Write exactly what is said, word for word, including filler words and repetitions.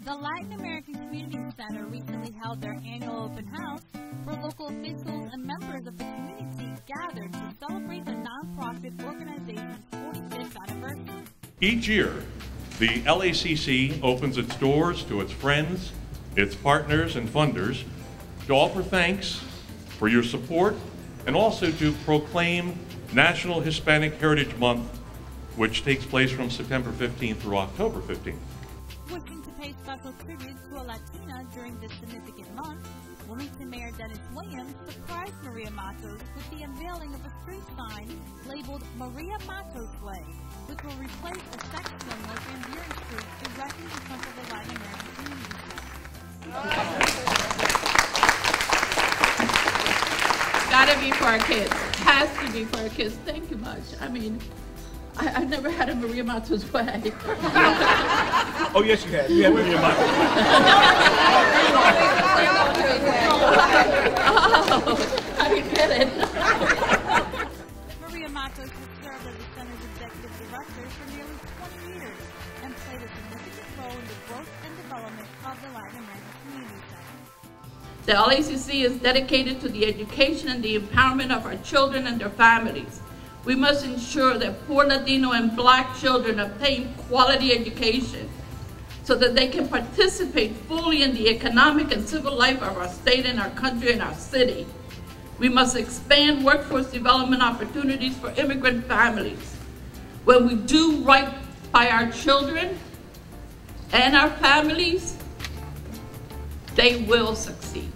The Latin American Community Center recently held their annual open house where local officials and members of the community gathered to celebrate the nonprofit organization's forty-fifth anniversary. Each year, the L A C C opens its doors to its friends, its partners, and funders to offer thanks for your support and also to proclaim National Hispanic Heritage Month, which takes place from September fifteenth through October fifteenth. Wishing to pay special tribute to a Latina during this significant month, Wilmington Mayor Dennis Williams surprised Maria Matos with the unveiling of a street sign labeled Maria Matos Way, which will replace a section of North Van Buren Street directly in front of the Latin American Community Center. Gotta be for our kids. Has to be for our kids. Thank you much. I mean, I, I've never had a Maria Matos Way. Oh, yes, you have. You have Maria Matos. Oh, I didn't get it. Maria Matos has served as the center's executive director for nearly twenty years and played a significant role in the growth and development of the Latin American Community Center. The L A C C is dedicated to the education and the empowerment of our children and their families. We must ensure that poor Latino and Black children obtain quality education so that they can participate fully in the economic and civil life of our state and our country and our city. We must expand workforce development opportunities for immigrant families. When we do right by our children and our families, they will succeed.